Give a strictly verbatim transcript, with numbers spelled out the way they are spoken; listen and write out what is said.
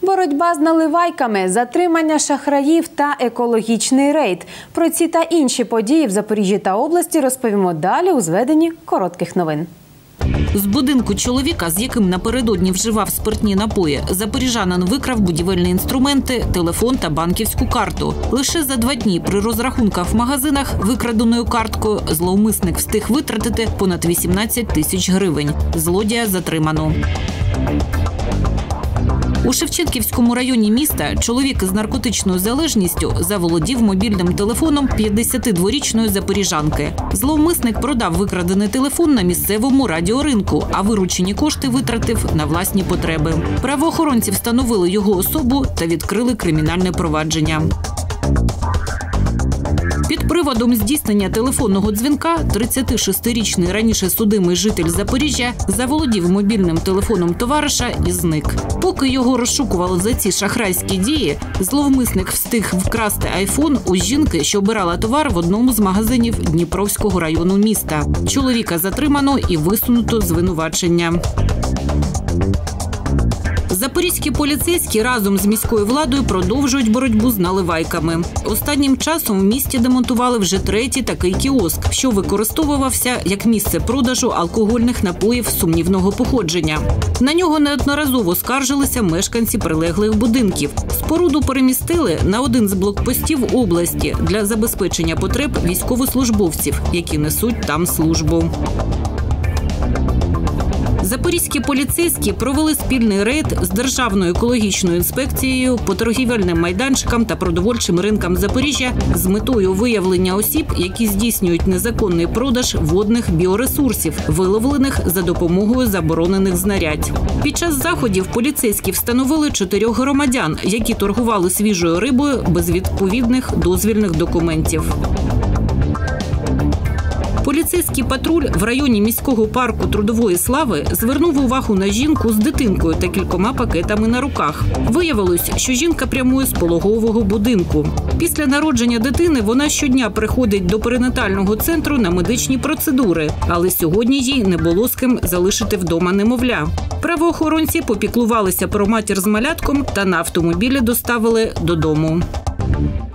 Боротьба з наливайками, затримання шахраїв та екологічний рейд. Про ці та інші події в Запоріжжі та області розповімо далі у зведенні коротких новин. З будинку чоловіка, з яким напередодні вживав спиртні напої, запоріжанин викрав будівельні інструменти, телефон та банківську карту. Лише за два дні при розрахунках в магазинах викраденою карткою зловмисник встиг витратити понад вісімнадцять тисяч гривень. Злодія затримано. У Шевченківському районі міста чоловік із наркотичною залежністю заволодів мобільним телефоном п'ятдесятидворічної запоріжанки. Зловмисник продав викрадений телефон на місцевому радіоринку, а виручені кошти витратив на власні потреби. Правоохоронці встановили його особу та відкрили кримінальне провадження. Під приводом здійснення телефонного дзвінка тридцятишестирічний раніше судимий житель Запоріжжя заволодів мобільним телефоном товариша і зник. Поки його розшукували за ці шахрайські дії, зловмисник встиг вкрасти айфон у жінки, що обирала товар в одному з магазинів Дніпровського району міста. Чоловіка затримано і висунуто звинувачення. Запорізькі поліцейські разом з міською владою продовжують боротьбу з наливайками. Останнім часом в місті демонтували вже третій такий кіоск, що використовувався як місце продажу алкогольних напоїв сумнівного походження. На нього неодноразово скаржилися мешканці прилеглих будинків. Споруду перемістили на один з блокпостів області для забезпечення потреб військовослужбовців, які несуть там службу. Запорізькі поліцейські провели спільний рейд з Державною екологічною інспекцією по торгівельним майданчикам та продовольчим ринкам Запоріжжя з метою виявлення осіб, які здійснюють незаконний продаж водних біоресурсів, виловлених за допомогою заборонених знарядь. Під час заходів поліцейські встановили чотирьох громадян, які торгували свіжою рибою без відповідних дозвільних документів. Поліцейський патруль в районі міського парку Трудової слави звернув увагу на жінку з дитинкою та кількома пакетами на руках. Виявилось, що жінка прямує з пологового будинку. Після народження дитини вона щодня приходить до перинатального центру на медичні процедури, але сьогодні їй не було з ким залишити вдома немовля. Правоохоронці попіклувалися про матір з малятком та на автомобілі доставили додому.